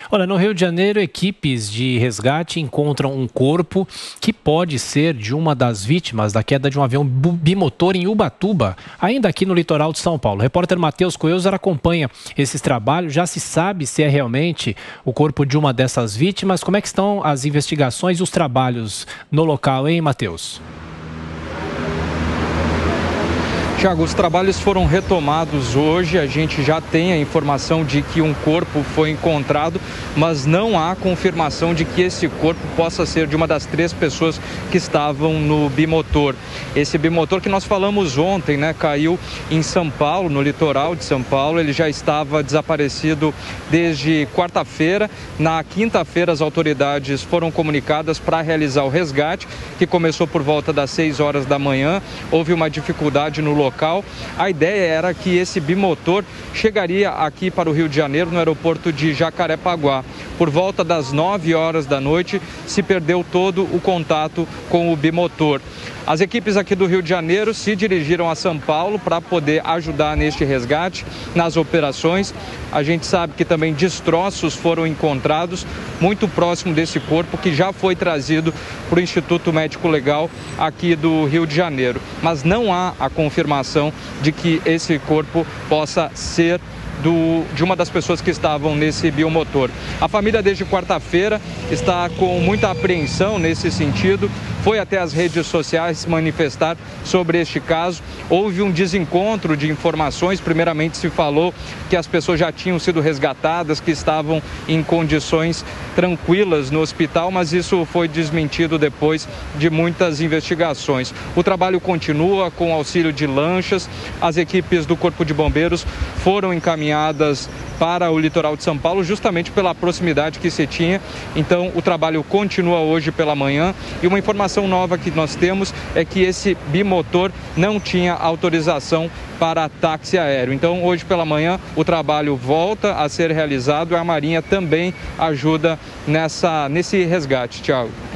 Olha, no Rio de Janeiro, equipes de resgate encontram um corpo que pode ser de uma das vítimas da queda de um avião bimotor em Ubatuba, ainda aqui no litoral de São Paulo. O repórter Matheus Coelzer acompanha esses trabalhos. Já se sabe se é realmente o corpo de uma dessas vítimas. Como é que estão as investigações e os trabalhos no local, hein, Matheus? Tiago, os trabalhos foram retomados hoje. A gente já tem a informação de que um corpo foi encontrado, mas não há confirmação de que esse corpo possa ser de uma das 3 pessoas que estavam no bimotor. Esse bimotor que nós falamos ontem, caiu em São Paulo, no litoral de São Paulo. Ele já estava desaparecido desde quarta-feira. Na quinta-feira, as autoridades foram comunicadas para realizar o resgate, que começou por volta das 6 horas da manhã. Houve uma dificuldade no local. A ideia era que esse bimotor chegaria aqui para o Rio de Janeiro, no aeroporto de Jacarepaguá. Por volta das 9 horas da noite, se perdeu todo o contato com o bimotor. As equipes aqui do Rio de Janeiro se dirigiram a São Paulo para poder ajudar neste resgate, nas operações. A gente sabe que também destroços foram encontrados muito próximo desse corpo, que já foi trazido para o Instituto Médico Legal aqui do Rio de Janeiro. Mas não há a confirmação de que esse corpo possa ser de uma das pessoas que estavam nesse bimotor. A família, desde quarta-feira, está com muita apreensão nesse sentido. Foi até as redes sociais se manifestar sobre este caso. Houve um desencontro de informações. Primeiramente, se falou que as pessoas já tinham sido resgatadas, que estavam em condições tranquilas no hospital, mas isso foi desmentido depois de muitas investigações. O trabalho continua com auxílio de lanchas. As equipes do Corpo de Bombeiros foram encaminhadas para o litoral de São Paulo, justamente pela proximidade que se tinha. Então, o trabalho continua hoje pela manhã. E uma informação nova que nós temos é que esse bimotor não tinha autorização para táxi aéreo. Então, hoje pela manhã, o trabalho volta a ser realizado e a Marinha também ajuda nesse resgate, Tiago.